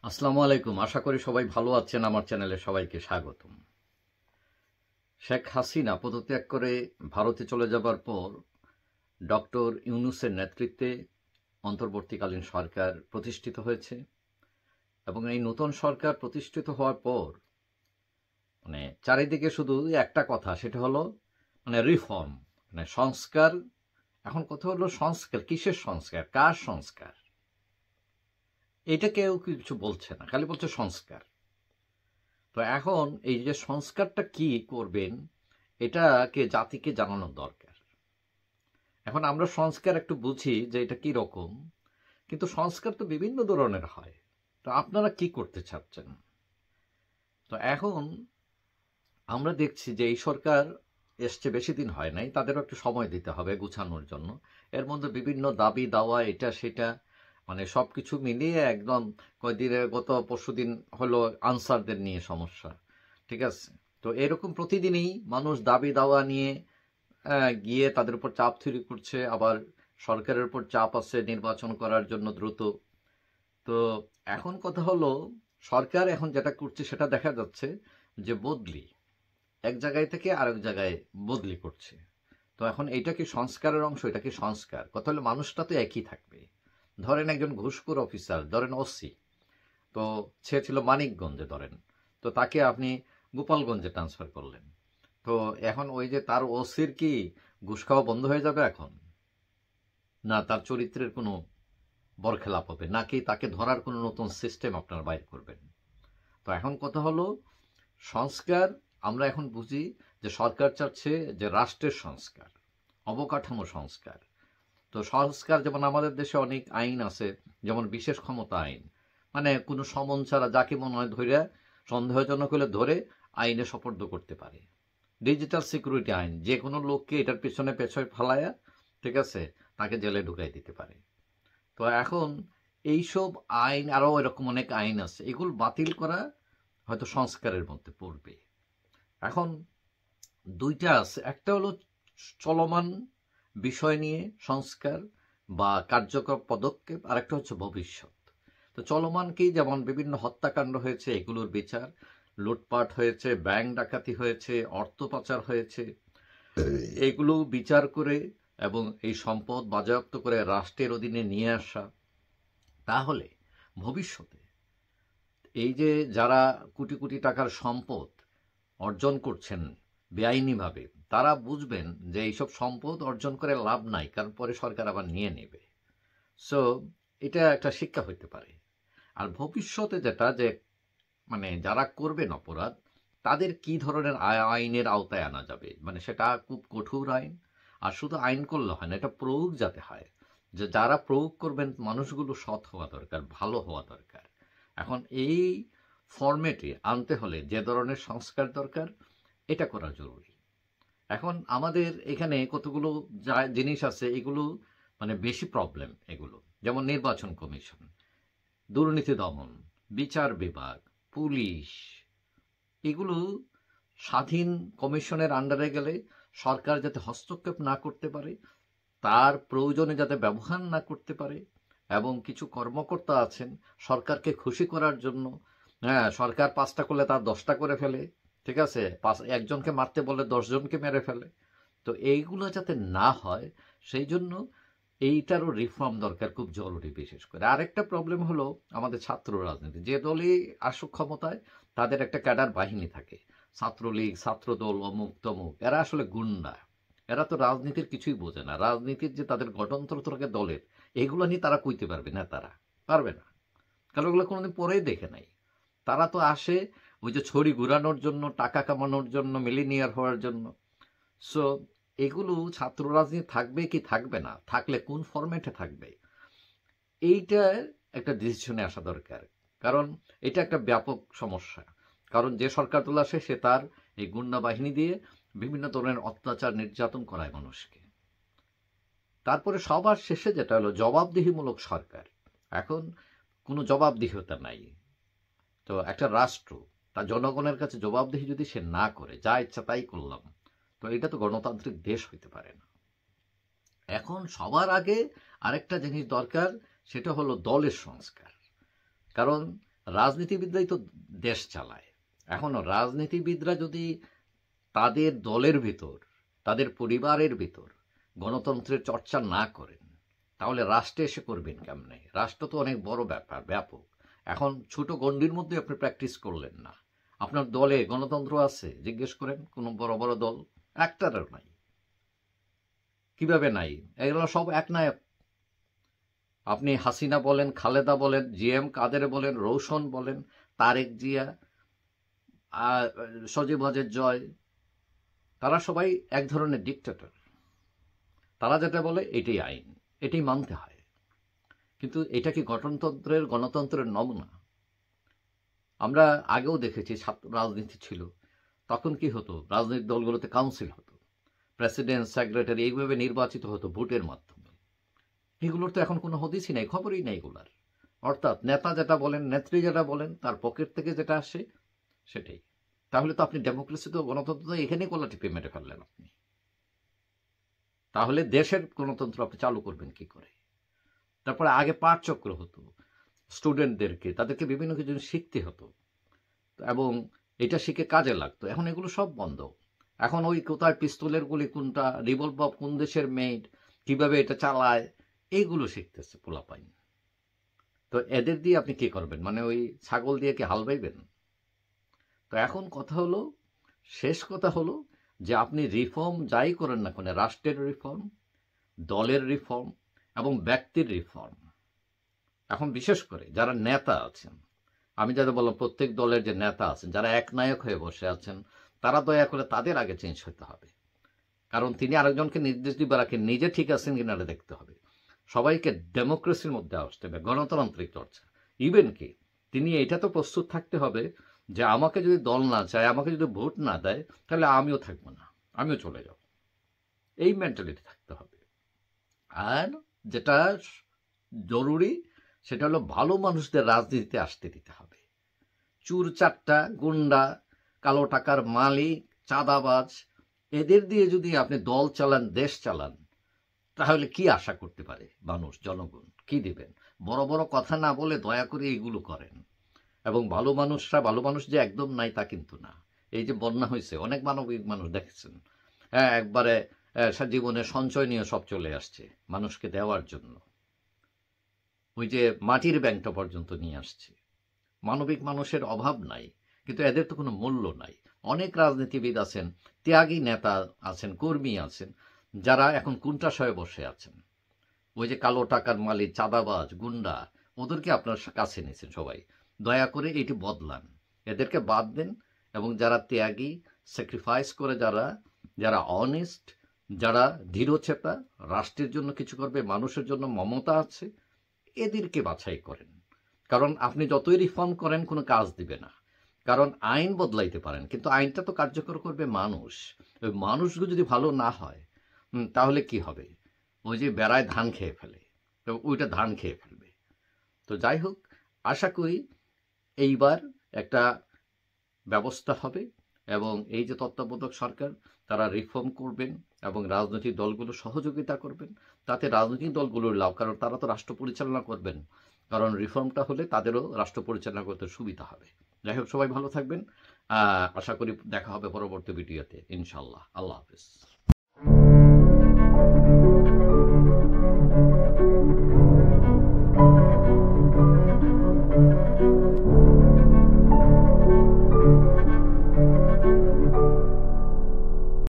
আসসালামু আলাইকুম। আশা করি সবাই ভালো আছেন। আমার চ্যানেলে সবাইকে স্বাগতম। শেখ হাসিনা পদত্যাগ করে ভারতে চলে যাবার পর ডক্টর ইউনূসের নেতৃত্বে অন্তর্বর্তীকালীন সরকার প্রতিষ্ঠিত হয়েছে এবং এই নতুন সরকার প্রতিষ্ঠিত হওয়ার পর চারিদিকে শুধু একটা কথা, সেটা হলো রিফর্ম, সংস্কার। এখন কথা হলো সংস্কার, কিসের সংস্কার, কার সংস্কার? এটা কেউ কিছু বলছে না, খালি বলছে সংস্কার। তো এখন এই যে সংস্কারটা কি করবেন, এটাকে জাতিকে জানানোর দরকার। এখন আমরা সংস্কার একটু বুঝি যে এটা কি রকম, কিন্তু সংস্কার তো বিভিন্ন ধরনের হয়। তো আপনারা কি করতে চাচ্ছেন? তো এখন আমরা দেখছি যে এই সরকার এসছে, বেশি দিন হয় নাই, তাদেরও একটু সময় দিতে হবে গুছানোর জন্য। এর মধ্যে বিভিন্ন দাবি দাওয়া, এটা সেটা, সবকিছু মিলিয়ে একদম গত পরশুদিন হলো আনসারদের নিয়ে সমস্যা। ঠিক আছে, তো এরকম প্রতিদিনই মানুষ দাবি দাওয়া নিয়ে গিয়ে তাদের উপর চাপ তৈরি করছে, আবার সরকারের উপর চাপ আছে নির্বাচন করার জন্য দ্রুত। তো এখন কথা হলো, সরকার এখন যেটা করছে সেটা দেখা যাচ্ছে যে বদলি, এক জায়গায় থেকে আরেক জায়গায় বদলি করছে। তো এখন এটা কি সংস্কারের অংশ? এটা কি সংস্কার? কথা হলো মানুষটা তো একই থাকবে। ধরেন একজন ঘুষখোর অফিসার, ধরেন ওসি, তো সে ছিল মানিকগঞ্জে ধরেন, তো তাকে আপনি গোপালগঞ্জে ট্রান্সফার করলেন। তো এখন ওই যে তার ওসির কি ঘুষ খাওয়া বন্ধ হয়ে যাবে এখন? না তার চরিত্রের কোনো বরখেলাপ হবে, নাকি তাকে ধরার কোনো নতুন সিস্টেম আপনারা বাইর করবেন? তো এখন কথা হলো সংস্কার, আমরা এখন বুঝি যে সরকার চাচ্ছে যে রাষ্ট্রের সংস্কার, অবকাঠামো সংস্কার। তো সংস্কার, যেমন আমাদের দেশে অনেক আইন আছে, যেমন বিশেষ ক্ষমতা আইন, কোনো সমন ছাড়া যাকে মনে হয় ধরে, সন্দেহজনক হলে ধরে আইনে সোপর্দ করতে পারে। ডিজিটাল সিকিউরিটি আইন, যে কোনো লোককে এটার পেছনে ফালায়া, ঠিক আছে, তাকে জেলে ঢুকাই দিতে পারে। তো এখন এইসব আইন, আরও এরকম অনেক আইন আছে, এগুলো বাতিল করা হয়তো সংস্কারের মধ্যে পড়বে। এখন দুইটা আছে, একটা হলো চলমান বিষয় নিয়ে সংস্কার বা কার্যকর পদক্ষেপ, আর একটা হচ্ছে ভবিষ্যৎ। তো চলমান কি, যেমন বিভিন্ন হত্যাকাণ্ড হয়েছে, এগুলোর বিচার, লুটপাট হয়েছে, ব্যাংক ডাকাতি হয়েছে, অর্থ পাচার হয়েছে, এগুলো বিচার করে এবং এই সম্পদ বাজেয়াপ্ত করে রাষ্ট্রের অধীনে নিয়ে আসা। তাহলে ভবিষ্যতে এই যে যারা কোটি কোটি টাকার সম্পদ অর্জন করছেন বেআইনিভাবে, তারা বুঝবেন যে এইসব সম্পদ অর্জন করে লাভ নাই, কারণ পরে সরকার আবার নিয়ে নেবে। সো এটা একটা শিক্ষা হইতে পারে। আর ভবিষ্যতে যেটা, যে যারা করবেন অপরাধ, তাদের কি ধরনের আইনের আওতায় আনা যাবে, সেটা খুব কঠোর আইন। আর শুধু আইন করলে হয় না, এটা প্রয়োগ যাতে হয়, যে যারা প্রয়োগ করবেন মানুষগুলো সৎ হওয়া দরকার, ভালো হওয়া দরকার। এখন এই ফরম্যাটে আনতে হলে যে ধরনের সংস্কার দরকার, এটা করা জরুরি। এখন আমাদের এখানে কতগুলো জিনিস আছে, এগুলো বেশি প্রবলেম। এগুলো যেমন নির্বাচন কমিশন, দুর্নীতি দমন, বিচার বিভাগ, পুলিশ, এগুলো স্বাধীন কমিশনের আন্ডারে গেলে সরকার যাতে হস্তক্ষেপ না করতে পারে, তার প্রয়োজনে যাতে ব্যবহার না করতে পারে। এবং কিছু কর্মকর্তা আছেন সরকারকে খুশি করার জন্য, হ্যাঁ, সরকার 5টা করলে তার 10টা করে ফেলে, ঠিক আছে, একজনকে মারতে বলে 10 জনকে মেরে ফেলে। তো এইগুলো যাতে না হয়, সেই জন্য এইটারও রিফর্ম দরকার, খুব জরুরি। বিশেষ করে আরেকটা প্রবলেম হলো আমাদের ছাত্র রাজনীতি। যে দলই আসুক ক্ষমতায়, তাদের একটা ক্যাডার বাহিনী থাকে, ছাত্রলীগ, ছাত্রদল, অমুক তমুক, এরা আসলে গুন্ডা। এরা তো রাজনীতির কিছুই বোঝে না। রাজনীতির যে তাদের গঠনতন্ত্র থাকে দলের, এগুলো নিয়ে তারা কইতে পারবে না, তারা পারবে না, কারণ ওগুলো কোনোদিন পরেই দেখে নাই। তারা তো আসে ওই যে ছড়ি ঘুরানোর জন্য, টাকা কামানোর জন্য, মিলিনিয়ার হওয়ার জন্য। সো এগুলো ছাত্র রাজনীতি থাকবে কি থাকবে না, থাকলে কোন ফরম্যাটে থাকবে, এইটা একটা ডিসিশনে আসা দরকার। কারণ এটা একটা ব্যাপক সমস্যা। কারণ যে সরকার দল আসে, সে তার এই গুন্ডা বাহিনী দিয়ে বিভিন্ন ধরনের অত্যাচার নির্যাতন করায় মানুষকে। তারপরে সবার শেষে যেটা হলো জবাবদিহিমূলক সরকার। এখন কোনো জবাবদিহিতা নাই। তো একটা রাষ্ট্র তার জনগণের কাছে জবাবদিহি যদি সে না করে, যা ইচ্ছা তাই করলাম, তো এটা তো গণতান্ত্রিক দেশ হইতে পারে না। এখন সবার আগে আরেকটা জিনিস দরকার, সেটা হলো দলের সংস্কার। কারণ রাজনীতিবিদরাই তো দেশ চালায়। এখন রাজনীতিবিদরা যদি তাদের দলের ভিতর, তাদের পরিবারের ভিতর গণতন্ত্রের চর্চা না করেন, তাহলে রাষ্ট্রে এসে করবেন কেমনে? রাষ্ট্র তো অনেক বড় ব্যাপার, ব্যাপক। এখন ছোট গণ্ডির মধ্যে আপনি প্র্যাকটিস করলেন না। আপনার দলে গণতন্ত্র আছে? জিজ্ঞেস করেন কোনো বড় বড় দল, একটারও নাই। কিভাবে নাই? এগুলো সব একনায়ক। আপনি হাসিনা বলেন, খালেদা বলেন, জিএম কাদের বলেন, রৌশন বলেন, তারেক জিয়া, সজীব ওয়াজেদ জয়, তারা সবাই এক ধরনের ডিক্টেটর। তারা যেটা বলে এটাই আইন, এটাই মানতে হয়। কিন্তু এটা কি গণতন্ত্রের নমুনা? আমরা আগেও দেখেছি ছাত্র রাজনীতি ছিল, তখন কি হতো? রাজনৈতিক দলগুলোতে কাউন্সিল হতো, প্রেসিডেন্ট, সেক্রেটারি এইভাবে নির্বাচিত হতো ভোটের মাধ্যমে। এগুলোর তো এখন কোনো হদিসই নাই, খবরই নাই এগুলার। অর্থাৎ নেতা যেটা বলেন, নেত্রী যেটা বলেন, তার পকেট থেকে যেটা আসে সেটাই। তাহলে তো আপনি ডেমোক্রেসি তো, গণতন্ত্র তো এখানেই কলা টিপে মেরে ফেললেন আপনি। তাহলে দেশের গণতন্ত্র আপনি চালু করবেন কি করে? তারপরে আগে পাঠচক্র হতো, স্টুডেন্টদেরকে তাদেরকে বিভিন্ন কিছু শিখতে হতো এবং এটা শিখে কাজে লাগতো। এখন এগুলো সব বন্ধ। এখন ওই কোথায় পিস্তলের গুলি কোনটা, রিভলভার কোন দেশের মেড, কিভাবে এটা চালায়, এইগুলো শিখতেছে পোলাপাইন। তো এদের দিয়ে আপনি কি করবেন? মানে ওই ছাগল দিয়ে কি হাল বাইবেন? তো এখন কথা হলো, শেষ কথা হলো যে আপনি রিফর্ম যাই করেন না কেন, রাষ্ট্রের রিফর্ম, দলের রিফর্ম এবং ব্যক্তির রিফর্ম, এখন বিশেষ করে যারা নেতা আছেন, আমি যাদের বললাম প্রত্যেক দলের যে নেতা আছেন, যারা একনায়ক হয়ে বসে আছেন, তারা দয়া করে তাদের আগে চেঞ্জ হতে হবে। কারণ তিনি আরেকজনকে নির্দেশ দিবার আগে নিজে ঠিক আছেন কিনা দেখতে হবে। সবাইকে ডেমোক্রেসির মধ্যে আসতে হবে, গণতান্ত্রিক চর্চা। ইভেন কি তিনি এটা তো প্রস্তুত থাকতে হবে যে আমাকে যদি দল না চায়, আমাকে যদি ভোট না দেয়, তাহলে আমিও থাকবো না, আমিও চলে যাব। এই মেন্টালিটি থাকতে হবে। আর যেটা জরুরি সেটা হলো ভালো মানুষদের রাজনীতিতে আসতে দিতে হবে। চুর চাট্টা, গুন্ডা, কালো টাকার মালিক, চাঁদাবাজ, এদের দিয়ে যদি আপনি দল চালান, দেশ চালান, তাহলে কি আশা করতে পারে মানুষ, জনগণ কি দিবেন? বড় বড় কথা না বলে দয়া করে এগুলো করেন। এবং ভালো মানুষ যে একদম নাই তা কিন্তু না। এই যে বন্যা হয়েছে, অনেক মানবিক মানুষ দেখেছেন, হ্যাঁ, একবারে জীবনে সঞ্চয় নিয়ে সব চলে আসছে মানুষকে দেওয়ার জন্য। ওই যে মাটির ব্যাংকটা পর্যন্ত নিয়ে আসছে। মানবিক মানুষের অভাব নাই, কিন্তু এদের তো কোনো মূল্য নাই। অনেক রাজনীতিবিদ আছেন, ত্যাগী নেতা আছেন, কর্মী আছেন, যারা এখন কুণ্ঠাশয়ে বসে আছেন। ওই যে কালো টাকার মালিক, চাঁদাবাজ, গুন্ডা, ওদেরকে আপনার কাছে নিয়েছেন সবাই। দয়া করে এটি বদলান, এদেরকে বাদ দেন। এবং যারা ত্যাগী, স্যাক্রিফাইস করে, যারা অনেস্ট, যারা দৃঢ়চেতা, রাষ্ট্রের জন্য কিছু করবে, মানুষের জন্য মমতা আছে, এদেরকে বাছাই করেন। কারণ আপনি যতই রিফর্ম করেন কোনো কাজ দিবে না। কারণ আইন বদলাইতে পারেন, কিন্তু আইনটা তো কার্যকর করবে মানুষ। ওই মানুষগুলো যদি ভালো না হয়, তাহলে কি হবে? ওই যে বেড়ায় ধান খেয়ে ফেলে, তো ওইটা ধান খেয়ে ফেলবে। তো যাই হোক, আশা করি এইবার একটা ব্যবস্থা হবে এবং এই যে তত্ত্বাবধায়ক সরকার, তারা রিফর্ম করবেন এবং রাজনৈতিক দলগুলো সহযোগিতা করবেন। তাতে রাজনৈতিক দলগুলোর লাভ, কারণ তারা তো রাষ্ট্র পরিচালনা করবেন। কারণ রিফর্মটা হলে তাদেরও রাষ্ট্র পরিচালনা করতে সুবিধা হবে। যাই হোক, সবাই ভালো থাকবেন। আশা করি দেখা হবে পরবর্তী ভিডিওতে, ইনশাল্লাহ। আল্লাহ হাফিজ।